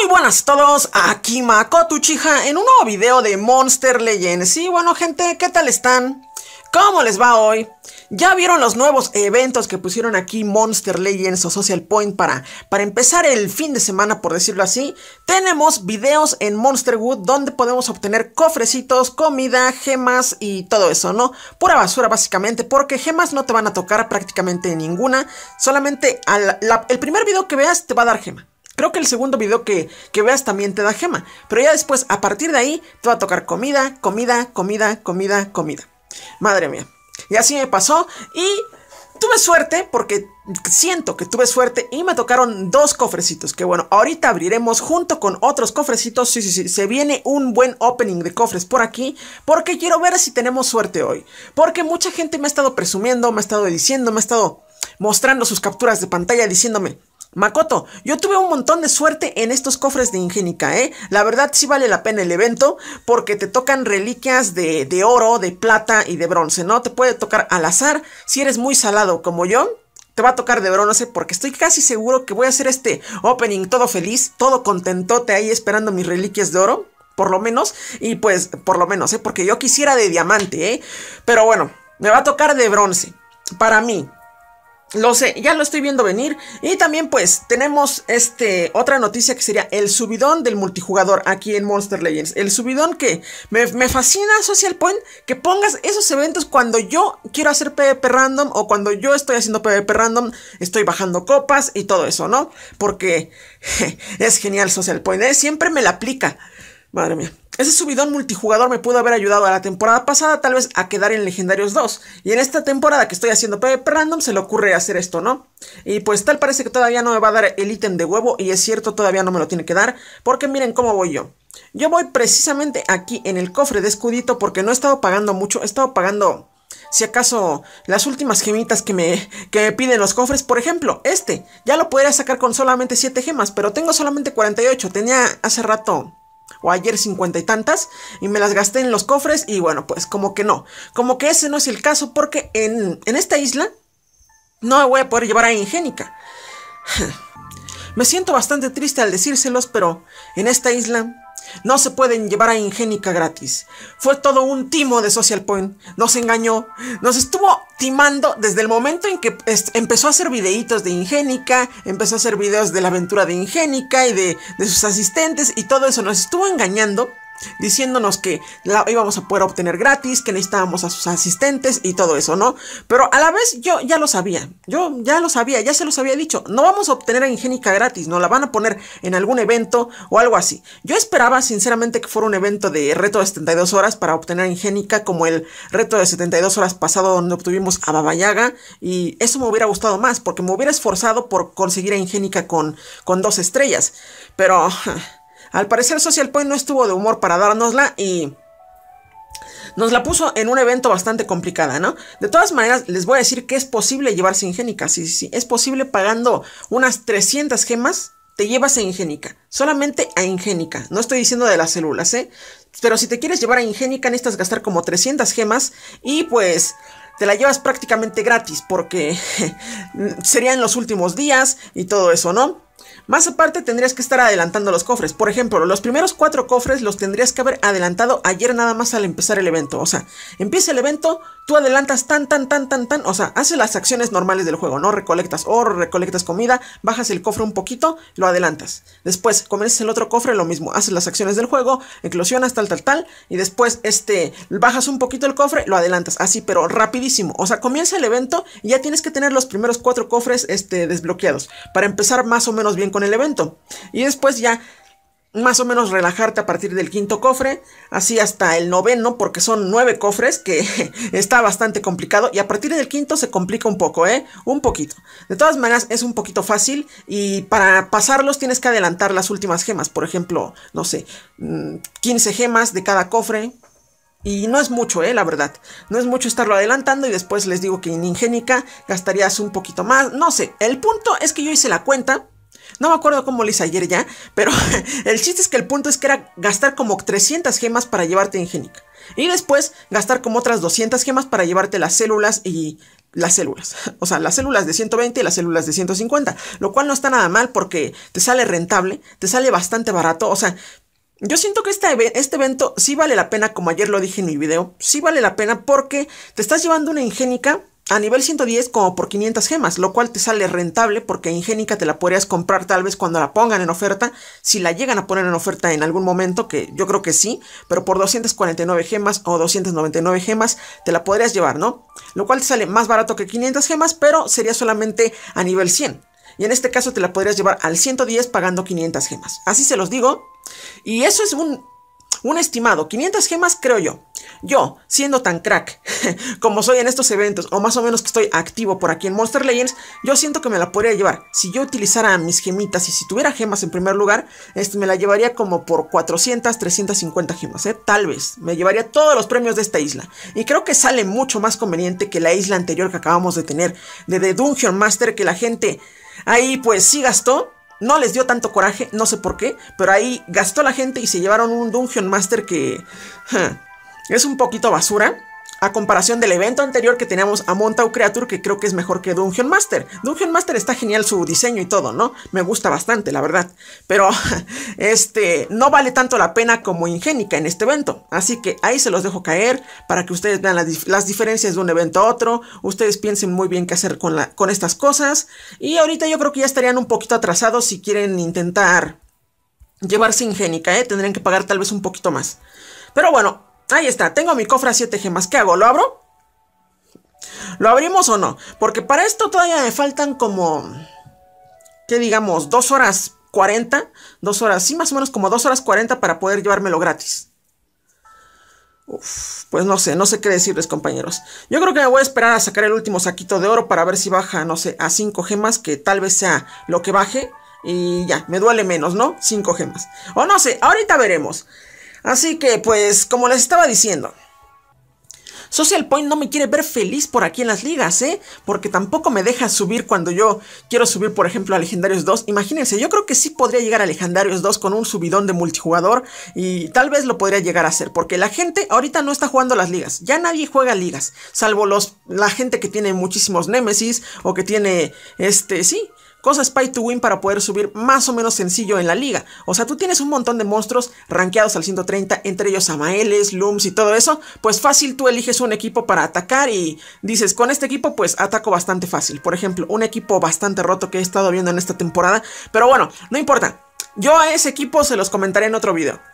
Muy buenas a todos, aquí Makoto Uchiha en un nuevo video de Monster Legends. Y bueno gente, ¿qué tal están? ¿Cómo les va hoy? ¿Ya vieron los nuevos eventos que pusieron aquí Monster Legends o Social Point para empezar el fin de semana, por decirlo así? Tenemos videos en Monster Wood donde podemos obtener cofrecitos, comida, gemas y todo eso, ¿no? Pura basura básicamente, porque gemas no te van a tocar prácticamente ninguna. Solamente el primer video que veas te va a dar gema. Creo que el segundo video que veas también te da gema. Pero ya después, a partir de ahí, te va a tocar comida, comida, comida, comida, comida. Madre mía. Y así me pasó. Y tuve suerte, porque siento que tuve suerte. Y me tocaron dos cofrecitos. Que bueno, ahorita abriremos junto con otros cofrecitos. Sí, se viene un buen opening de cofres por aquí. Porque quiero ver si tenemos suerte hoy. Porque mucha gente me ha estado presumiendo, me ha estado diciendo, me ha estado mostrando sus capturas de pantalla diciéndome: Makoto, yo tuve un montón de suerte en estos cofres de Ingénica, ¿eh? La verdad sí vale la pena el evento, porque te tocan reliquias de oro, de plata y de bronce, ¿no? Te puede tocar al azar. Si eres muy salado como yo, te va a tocar de bronce, porque estoy casi seguro que voy a hacer este opening todo feliz, todo contentote ahí esperando mis reliquias de oro, por lo menos. Y pues, por lo menos, porque yo quisiera de diamante, pero bueno, me va a tocar de bronce, para mí. Lo sé, ya lo estoy viendo venir. Y también pues tenemos otra noticia que sería el subidón del multijugador aquí en Monster Legends. El subidón que me fascina, Social Point, que pongas esos eventos cuando yo quiero hacer PvP random o cuando yo estoy haciendo PvP random, estoy bajando copas y todo eso, ¿no? Porque es genial Social Point, siempre me la aplica. Madre mía. Ese subidón multijugador me pudo haber ayudado a la temporada pasada tal vez a quedar en Legendarios 2. Y en esta temporada que estoy haciendo PvP Random se le ocurre hacer esto, ¿no? Y pues tal parece que todavía no me va a dar el ítem de huevo. Y es cierto, todavía no me lo tiene que dar. Porque miren cómo voy yo. Yo voy precisamente aquí en el cofre de escudito porque no he estado pagando mucho. He estado pagando, si acaso, las últimas gemitas que me piden los cofres. Por ejemplo, ya lo podría sacar con solamente 7 gemas, pero tengo solamente 48. Tenía hace rato o ayer 50 y tantas, y me las gasté en los cofres. Y bueno, pues como que no, como que ese no es el caso, porque en esta isla no me voy a poder llevar a Ingénica. Me siento bastante triste al decírselos, pero en esta isla no se pueden llevar a Ingénica gratis. Fue todo un timo de Social Point. Nos engañó. Nos estuvo timando desde el momento en que empezó a hacer videitos de Ingénica. Empezó a hacer videos de la aventura de Ingénica y de sus asistentes y todo eso. Nos estuvo engañando, diciéndonos que la íbamos a poder obtener gratis, que necesitábamos a sus asistentes y todo eso, ¿no? Pero a la vez yo ya lo sabía. Yo ya lo sabía, ya se los había dicho. No vamos a obtener a Ingénica gratis, nos la van a poner en algún evento o algo así. Yo esperaba sinceramente que fuera un evento de reto de 72 horas para obtener a Ingénica, como el reto de 72 horas pasado donde obtuvimos a Baba Yaga. Y eso me hubiera gustado más, porque me hubiera esforzado por conseguir a Ingénica con 2 estrellas. Pero al parecer Social Point no estuvo de humor para dárnosla y nos la puso en un evento bastante complicada, ¿no? De todas maneras, les voy a decir que es posible llevarse Ingénica. Sí, es posible. Pagando unas 300 gemas, te llevas a Ingénica. Solamente a Ingénica. No estoy diciendo de las células, Pero si te quieres llevar a Ingénica, necesitas gastar como 300 gemas y pues te la llevas prácticamente gratis, porque serían los últimos días y todo eso, ¿no? Más aparte tendrías que estar adelantando los cofres. Por ejemplo, los primeros 4 cofres los tendrías que haber adelantado ayer nada más al empezar el evento. O sea, empieza el evento, tú adelantas tan. O sea, haces las acciones normales del juego, ¿no? Recolectas oro, recolectas comida, bajas el cofre un poquito, lo adelantas. Después comienzas el otro cofre, lo mismo. Haces las acciones del juego, eclosionas, tal. Y después, bajas un poquito el cofre, lo adelantas. Así, pero rapidísimo. O sea, comienza el evento y ya tienes que tener los primeros 4 cofres, desbloqueados, para empezar más o menos bien con el evento. Y después ya más o menos relajarte a partir del 5.º cofre, así hasta el 9.º, porque son 9 cofres, que está bastante complicado. Y a partir del 5.º se complica un poco, un poquito. De todas maneras es un poquito fácil, y para pasarlos tienes que adelantar las últimas gemas. Por ejemplo, no sé, 15 gemas de cada cofre. Y no es mucho, la verdad. No es mucho estarlo adelantando. Y después les digo que en Ingénica gastarías un poquito más. No sé, el punto es que yo hice la cuenta. No me acuerdo cómo lo hice ayer ya, pero el chiste es que el punto es que era gastar como 300 gemas para llevarte a Ingénica. Y después gastar como otras 200 gemas para llevarte las células y... las células, o sea, las células de 120 y las células de 150, lo cual no está nada mal porque te sale rentable, te sale bastante barato, o sea, yo siento que este evento sí vale la pena, como ayer lo dije en mi video, sí vale la pena porque te estás llevando una Ingénica a nivel 110 como por 500 gemas, lo cual te sale rentable porque Ingénica te la podrías comprar tal vez cuando la pongan en oferta, si la llegan a poner en oferta en algún momento, que yo creo que sí, pero por 249 gemas o 299 gemas te la podrías llevar, ¿no? Lo cual te sale más barato que 500 gemas, pero sería solamente a nivel 100. Y en este caso te la podrías llevar al 110 pagando 500 gemas. Así se los digo. Y eso es un estimado, 500 gemas creo yo. Yo, siendo tan crack como soy en estos eventos, o más o menos que estoy activo por aquí en Monster Legends, yo siento que me la podría llevar. Si yo utilizara mis gemitas y si tuviera gemas en primer lugar, me la llevaría como por 400, 350 gemas, tal vez. Me llevaría todos los premios de esta isla. Y creo que sale mucho más conveniente que la isla anterior que acabamos de tener, de The Dungeon Master, que la gente ahí pues sí gastó. No les dio tanto coraje, no sé por qué, pero ahí gastó la gente y se llevaron un Dungeon Master que es un poquito basura. A comparación del evento anterior que teníamos a Montauk Creature, que creo que es mejor que Dungeon Master. Dungeon Master está genial su diseño y todo, ¿no? Me gusta bastante, la verdad. Pero, no vale tanto la pena como Ingénica en este evento. Así que ahí se los dejo caer para que ustedes vean las diferencias de un evento a otro. Ustedes piensen muy bien qué hacer con estas cosas. Y ahorita yo creo que ya estarían un poquito atrasados si quieren intentar llevarse Ingénica, Tendrían que pagar tal vez un poquito más. Pero bueno, ahí está, tengo mi cofre a 7 gemas. ¿Qué hago? ¿Lo abro? ¿Lo abrimos o no? Porque para esto todavía me faltan como... ¿qué digamos? 2 horas 40. 2 horas, sí, más o menos como 2 horas 40 para poder llevármelo gratis. Uf, pues no sé qué decirles, compañeros. Yo creo que me voy a esperar a sacar el último saquito de oro para ver si baja, no sé, a 5 gemas, que tal vez sea lo que baje. Y ya, me duele menos, ¿no? 5 gemas. O no sé, ahorita veremos. Así que, pues, como les estaba diciendo, Social Point no me quiere ver feliz por aquí en las ligas, porque tampoco me deja subir cuando yo quiero subir, por ejemplo, a Legendarios 2. Imagínense, yo creo que sí podría llegar a Legendarios 2 con un subidón de multijugador y tal vez lo podría llegar a hacer, porque la gente ahorita no está jugando las ligas. Ya nadie juega ligas, salvo la gente que tiene muchísimos Nemesis o que tiene, sí, cosas pay to win para poder subir más o menos sencillo en la liga. O sea, tú tienes un montón de monstruos rankeados al 130, entre ellos Amaeles, Looms y todo eso. Pues fácil, tú eliges un equipo para atacar y dices, con este equipo pues ataco bastante fácil. Por ejemplo, un equipo bastante roto que he estado viendo en esta temporada. Pero bueno, no importa. Yo a ese equipo se los comentaré en otro video.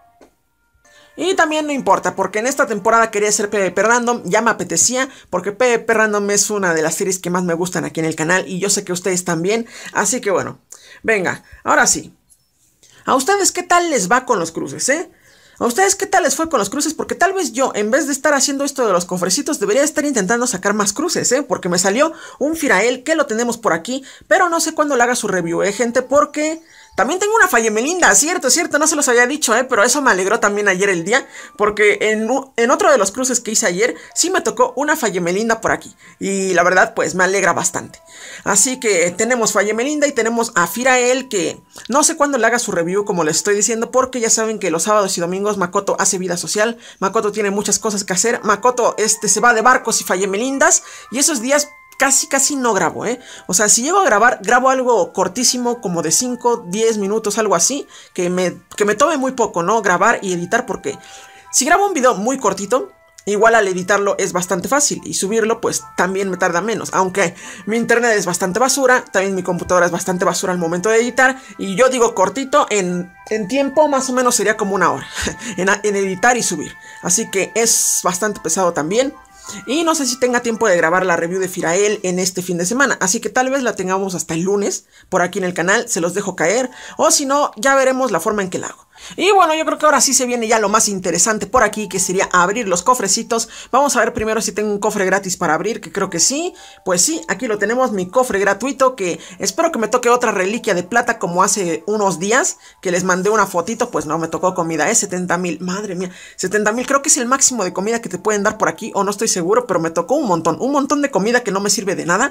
Y también no importa, porque en esta temporada quería hacer PvP Random, ya me apetecía, porque PvP Random es una de las series que más me gustan aquí en el canal, y yo sé que ustedes también, así que bueno, venga, ahora sí. ¿A ustedes qué tal les va con los cruces, ¿A ustedes qué tal les fue con los cruces? Porque tal vez yo, en vez de estar haciendo esto de los cofrecitos, debería estar intentando sacar más cruces, Porque me salió un Firael, que lo tenemos por aquí, pero no sé cuándo le haga su review, gente, porque... también tengo una Fallemelinda, cierto, no se los había dicho, pero eso me alegró también ayer el día, porque en otro de los cruces que hice ayer, sí me tocó una Fallemelinda por aquí, y la verdad, pues me alegra bastante. Así que tenemos Fallemelinda y tenemos a Firael, que no sé cuándo le haga su review, como les estoy diciendo, porque ya saben que los sábados y domingos Makoto hace vida social, Makoto tiene muchas cosas que hacer, Makoto se va de barcos y Fallemelindas, y esos días... casi no grabo, O sea, si llego a grabar, grabo algo cortísimo, como de 5, 10 minutos, algo así, que me tome muy poco, ¿no? Grabar y editar, porque si grabo un video muy cortito, igual al editarlo es bastante fácil, y subirlo, pues, también me tarda menos. Aunque mi internet es bastante basura, también mi computadora es bastante basura al momento de editar, y yo digo cortito, en tiempo más o menos sería como 1 hora, en editar y subir. Así que es bastante pesado también. Y no sé si tenga tiempo de grabar la review de Firael en este fin de semana, así que tal vez la tengamos hasta el lunes por aquí en el canal, se los dejo caer, o si no, ya veremos la forma en que la hago. Y bueno, yo creo que ahora sí se viene ya lo más interesante por aquí, que sería abrir los cofrecitos. Vamos a ver primero si tengo un cofre gratis para abrir, que creo que sí. Pues sí, aquí lo tenemos, mi cofre gratuito, que espero que me toque otra reliquia de plata como hace unos días, que les mandé una fotito. Pues no, me tocó comida, 70,000, madre mía, 70,000, creo que es el máximo de comida que te pueden dar por aquí, o no estoy seguro, pero me tocó un montón de comida que no me sirve de nada.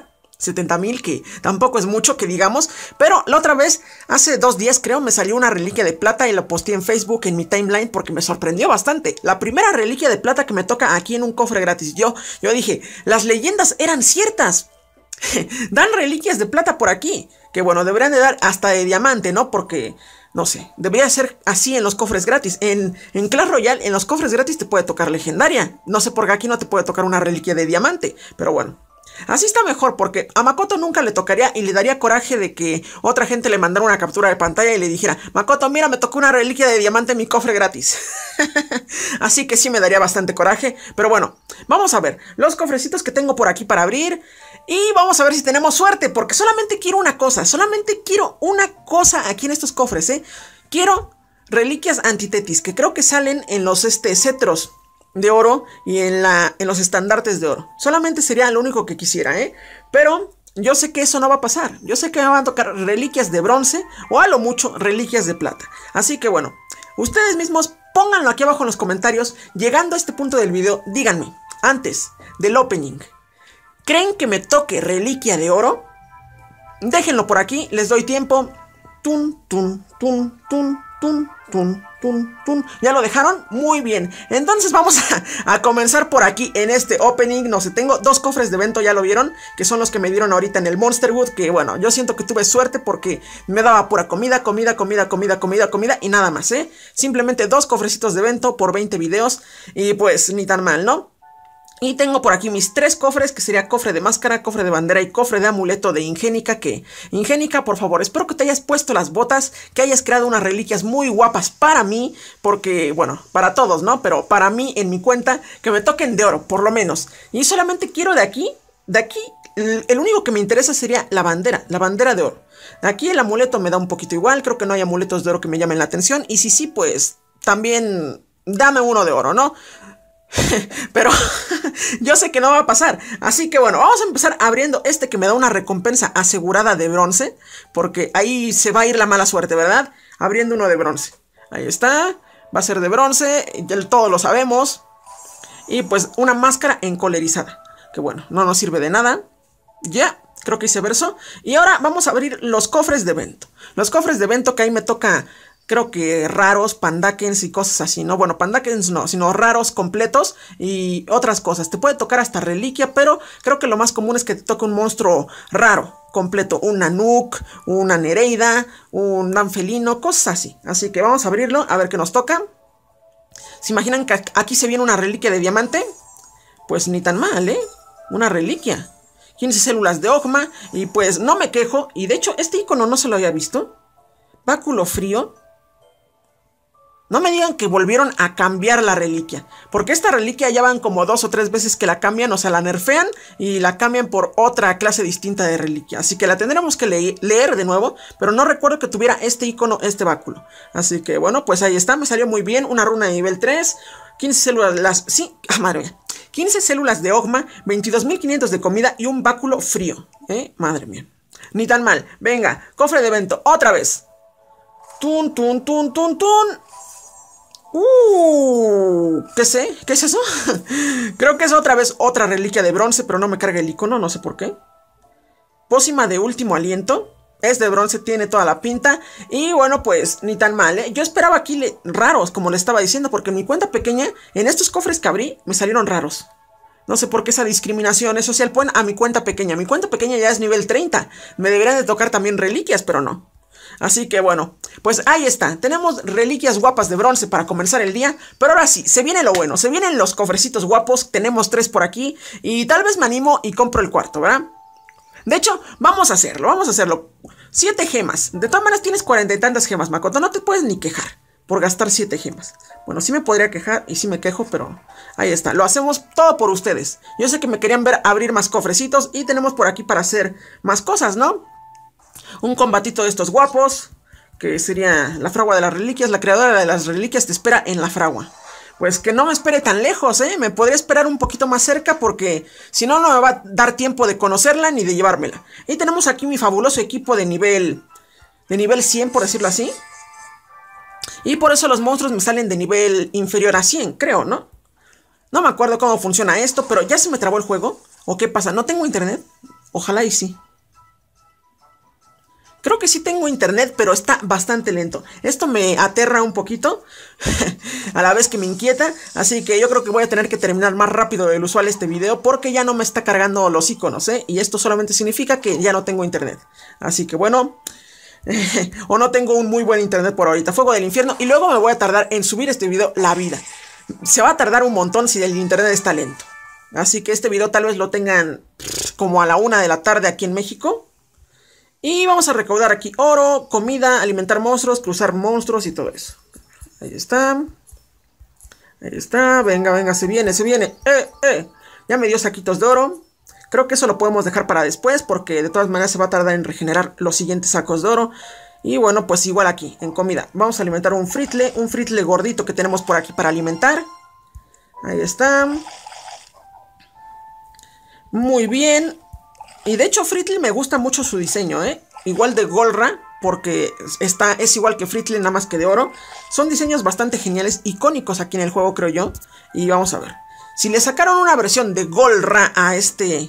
70,000, que tampoco es mucho que digamos, pero la otra vez, hace 2 días creo, me salió una reliquia de plata y lo posteé en Facebook, en mi timeline, porque me sorprendió bastante. La primera reliquia de plata que me toca aquí en un cofre gratis. Yo dije, las leyendas eran ciertas. Dan reliquias de plata por aquí, que bueno, deberían de dar hasta de diamante, ¿no? Porque, no sé, debería ser así en los cofres gratis. En Clash Royale, en los cofres gratis te puede tocar legendaria. No sé por qué aquí no te puede tocar una reliquia de diamante, pero bueno. Así está mejor, porque a Makoto nunca le tocaría y le daría coraje de que otra gente le mandara una captura de pantalla y le dijera: Makoto, mira, me tocó una reliquia de diamante en mi cofre gratis. Así que sí me daría bastante coraje. Pero bueno, vamos a ver los cofrecitos que tengo por aquí para abrir. Y vamos a ver si tenemos suerte, porque solamente quiero una cosa. Solamente quiero una cosa aquí en estos cofres, Quiero reliquias antitetis, que creo que salen en los cetros de oro y en los estandartes de oro. Solamente sería lo único que quisiera, Pero yo sé que eso no va a pasar. Yo sé que me van a tocar reliquias de bronce o a lo mucho reliquias de plata. Así que bueno, ustedes mismos pónganlo aquí abajo en los comentarios. Llegando a este punto del video, díganme, antes del opening, ¿creen que me toque reliquia de oro? Déjenlo por aquí, les doy tiempo. Tun, tun, tun, tun, tun, tun, tun, tun. ¿Ya lo dejaron? Muy bien. Entonces vamos a comenzar por aquí en este opening. No sé, tengo 2 cofres de evento, ya lo vieron, que son los que me dieron ahorita en el Monsterwood. Que bueno, yo siento que tuve suerte porque me daba pura comida y nada más, Simplemente 2 cofrecitos de evento por 20 videos. Y pues ni tan mal, ¿no? Y tengo por aquí mis 3 cofres, que sería cofre de máscara, cofre de bandera y cofre de amuleto de Ingénica. Que, Ingénica, por favor, espero que te hayas puesto las botas, que hayas creado unas reliquias muy guapas para mí, porque, bueno, para todos, ¿no? Pero para mí, en mi cuenta, que me toquen de oro, por lo menos. Y solamente quiero de aquí, el único que me interesa sería la bandera de oro. Aquí el amuleto me da un poquito igual, creo que no hay amuletos de oro que me llamen la atención. Y si sí, pues, también dame uno de oro, ¿no? Pero yo sé que no va a pasar. Así que bueno, vamos a empezar abriendo este que me da una recompensa asegurada de bronce, porque ahí se va a ir la mala suerte, ¿verdad? Abriendo uno de bronce. Ahí está. Va a ser de bronce, ya todos lo sabemos. Y pues una máscara encolerizada, que bueno, no nos sirve de nada. Ya, creo que hice verso. Y ahora vamos a abrir los cofres de evento. Los cofres de evento que ahí me toca, creo que raros, pandakens y cosas así, ¿no? Bueno, pandakens no, sino raros completos y otras cosas. Te puede tocar hasta reliquia, pero creo que lo más común es que te toque un monstruo raro, completo. Un Nanook, una Nereida, un Danfelino, cosas así. Así que vamos a abrirlo, a ver qué nos toca. ¿Se imaginan que aquí se viene una reliquia de diamante? Pues ni tan mal, Una reliquia. 15 células de Ogma y pues no me quejo. Y de hecho, este icono no se lo había visto. Báculo frío. No me digan que volvieron a cambiar la reliquia, porque esta reliquia ya van como 2 o 3 veces que la cambian, o sea, la nerfean y la cambian por otra clase distinta de reliquia. Así que la tendremos que leer de nuevo, pero no recuerdo que tuviera este icono, este báculo. Así que bueno, pues ahí está, me salió muy bien, una runa de nivel 3, 15 células, sí, madre mía, 15 células de Ogma, 22.500 de comida y un báculo frío, madre mía. Ni tan mal, venga, cofre de evento, otra vez. Tun, tun, tun, tun, tun. ¿Qué sé? ¿Qué es eso? Creo que es otra vez otra reliquia de bronce, pero no me carga el icono, no sé por qué. Pócima de último aliento. Es de bronce, tiene toda la pinta. Y bueno, pues ni tan mal, Yo esperaba aquí raros, como le estaba diciendo, porque en mi cuenta pequeña, en estos cofres que abrí, me salieron raros. No sé por qué esa discriminación es social. Ponen a mi cuenta pequeña. Mi cuenta pequeña ya es nivel 30. Me deberían de tocar también reliquias, pero no. Así que bueno, pues ahí está. Tenemos reliquias guapas de bronce para comenzar el día. Pero ahora sí, se viene lo bueno. Se vienen los cofrecitos guapos. Tenemos 3 por aquí. Y tal vez me animo y compro el cuarto, ¿verdad? De hecho, vamos a hacerlo. 7 gemas. De todas maneras tienes 40 y tantas gemas, Makoto. No te puedes ni quejar por gastar 7 gemas. Bueno, sí me podría quejar y sí me quejo, pero ahí está. Lo hacemos todo por ustedes. Yo sé que me querían ver abrir más cofrecitos. Y tenemos por aquí para hacer más cosas, ¿no? Un combatito de estos guapos, que sería la fragua de las reliquias. La creadora de las reliquias te espera en la fragua. Pues que no me espere tan lejos, Me podría esperar un poquito más cerca, porque si no, no me va a dar tiempo de conocerla ni de llevármela. Y tenemos aquí mi fabuloso equipo de nivel 100, por decirlo así. Y por eso los monstruos me salen de nivel inferior a 100, creo, ¿no? No me acuerdo cómo funciona esto, pero ya se me trabó el juego. ¿O qué pasa? ¿No tengo internet? Ojalá y sí. Creo que sí tengo internet, pero está bastante lento. Esto me aterra un poquito, a la vez que me inquieta. Así que yo creo que voy a tener que terminar más rápido del usual este video, porque ya no me está cargando los iconos, ¿eh? Y esto solamente significa que ya no tengo internet. Así que bueno, o no tengo un muy buen internet por ahorita. Fuego del infierno. Y luego me voy a tardar en subir este video la vida. Se va a tardar un montón si el internet está lento. Así que este video tal vez lo tengan como a la 1 de la tarde aquí en México. Y vamos a recaudar aquí oro, comida, alimentar monstruos, cruzar monstruos y todo eso. Ahí está. Ahí está. Venga, venga, se viene, se viene. Ya me dio saquitos de oro. Creo que eso lo podemos dejar para después, porque de todas maneras se va a tardar en regenerar los siguientes sacos de oro. Y bueno, pues igual aquí, en comida. Vamos a alimentar un fritle gordito que tenemos por aquí para alimentar. Ahí está. Muy bien. Y de hecho Fritle me gusta mucho su diseño, ¿eh? Igual de Golra, porque es igual que Fritle, nada más que de oro. Son diseños bastante geniales, icónicos aquí en el juego, creo yo. Y vamos a ver. Si le sacaron una versión de Golra a este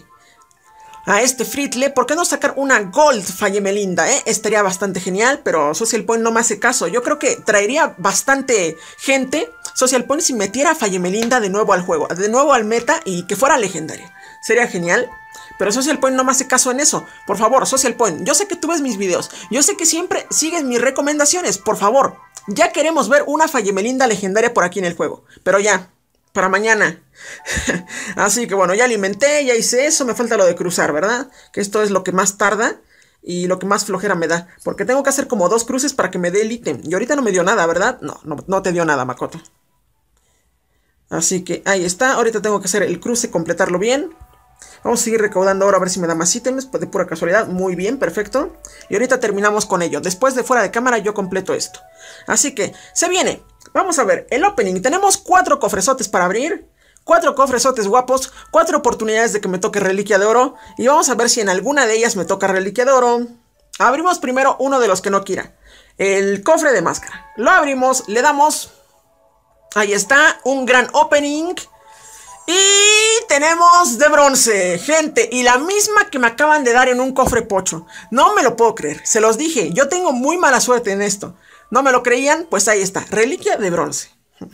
Fritle, ¿por qué no sacar una Gold Fayemelinda, Estaría bastante genial, pero Social Point no me hace caso. Yo creo que traería bastante gente Social Point si metiera a Fayemelinda de nuevo al juego, de nuevo al meta y que fuera legendaria. Sería genial. Pero Social Point no me hace caso en eso. Por favor, Social Point, yo sé que tú ves mis videos. Yo sé que siempre sigues mis recomendaciones. Por favor, ya queremos ver una Fayemelinda legendaria por aquí en el juego. Pero ya, para mañana. Así que bueno, ya alimenté, ya hice eso. Me falta lo de cruzar, ¿verdad? Que esto es lo que más tarda y lo que más flojera me da. Porque tengo que hacer como 2 cruces para que me dé el ítem. Y ahorita no me dio nada, ¿verdad? No te dio nada, Makoto. Así que ahí está. Ahorita tengo que hacer el cruce, completarlo bien. Vamos a seguir recaudando ahora a ver si me da más ítems de pura casualidad. Muy bien, perfecto. Y ahorita terminamos con ello. Después de fuera de cámara yo completo esto. Así que se viene. Vamos a ver el opening. Tenemos 4 cofresotes para abrir. 4 cofresotes guapos. 4 oportunidades de que me toque reliquia de oro. Y vamos a ver si en alguna de ellas me toca reliquia de oro. Abrimos primero uno de los que no quiera. El cofre de máscara. Lo abrimos, le damos. Ahí está, un gran opening. Y tenemos de bronce, gente, y la misma que me acaban de dar en un cofre pocho. No me lo puedo creer, se los dije, yo tengo muy mala suerte en esto. ¿No me lo creían? Pues ahí está, reliquia de bronce.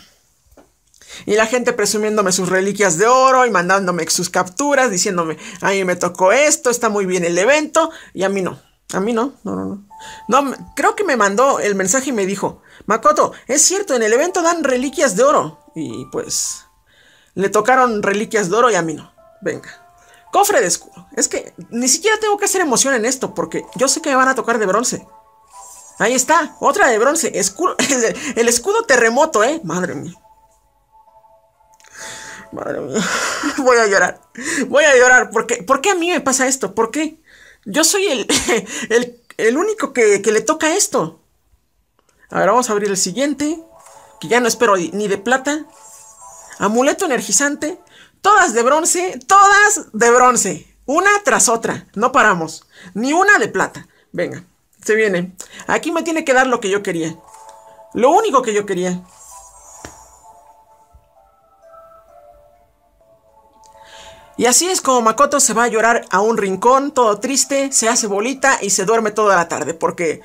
Y la gente presumiéndome sus reliquias de oro y mandándome sus capturas, diciéndome, a mí me tocó esto, está muy bien el evento, y a mí no. A mí no, no, creo que me mandó el mensaje y me dijo, Makoto, es cierto, en el evento dan reliquias de oro. Y pues... le tocaron reliquias de oro y a mí no. Venga. Cofre de escudo. Es que ni siquiera tengo que hacer emoción en esto, porque yo sé que me van a tocar de bronce. Ahí está. Otra de bronce. Escudo, el escudo terremoto, Madre mía. Madre mía. Voy a llorar. Voy a llorar. ¿Por qué a mí me pasa esto? ¿Por qué? Yo soy el único que le toca esto. A ver, vamos a abrir el siguiente. Que ya no espero ni de plata. Amuleto energizante, todas de bronce, una tras otra, no paramos, ni una de plata. Venga, se viene, aquí me tiene que dar lo que yo quería, lo único que yo quería. Y así es como Makoto se va a llorar a un rincón, todo triste, se hace bolita y se duerme toda la tarde, porque...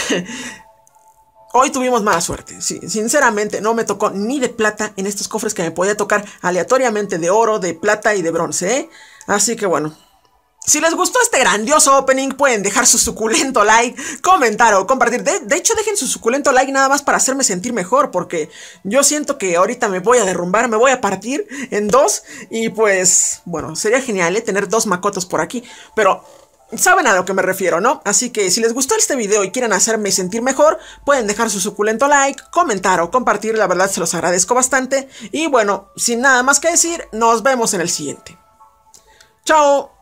hoy tuvimos mala suerte, sí, sinceramente no me tocó ni de plata en estos cofres que me podía tocar aleatoriamente de oro, de plata y de bronce, Así que bueno, si les gustó este grandioso opening pueden dejar su suculento like, comentar o compartir. De hecho dejen su suculento like nada más para hacerme sentir mejor, porque yo siento que ahorita me voy a derrumbar, me voy a partir en 2 y pues bueno, sería genial tener 2 Makotos por aquí, pero... saben a lo que me refiero, ¿no? Así que si les gustó este video y quieren hacerme sentir mejor, pueden dejar su suculento like, comentar o compartir, la verdad se los agradezco bastante. Y bueno, sin nada más que decir, nos vemos en el siguiente. ¡Chao!